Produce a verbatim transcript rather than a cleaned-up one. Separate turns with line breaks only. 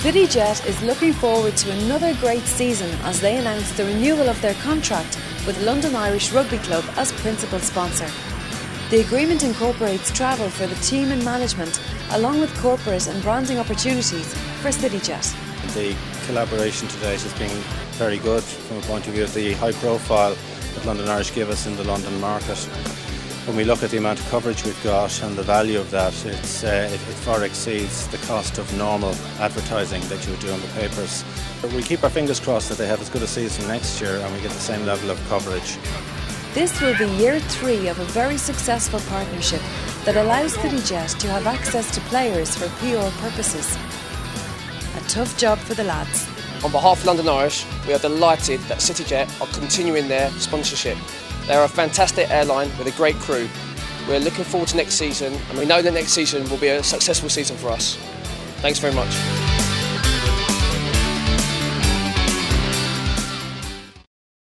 CityJet is looking forward to another great season as they announce the renewal of their contract with London Irish Rugby Club as principal sponsor. The agreement incorporates travel for the team and management, along with corporate and branding opportunities for CityJet.
The collaboration to date has been very good from a point of view of the high profile that London Irish give us in the London market. When we look at the amount of coverage we've got and the value of that, it's, uh, it, it far exceeds the cost of normal advertising that you would do in the papers. But we keep our fingers crossed that they have as good a season next year and we get the same level of coverage.
This will be year three of a very successful partnership that allows CityJet to have access to players for P R purposes. A tough job for the lads.
On behalf of London Irish, we are delighted that CityJet are continuing their sponsorship. They are a fantastic airline with a great crew. We're looking forward to next season, and we know that next season will be a successful season for us. Thanks very much.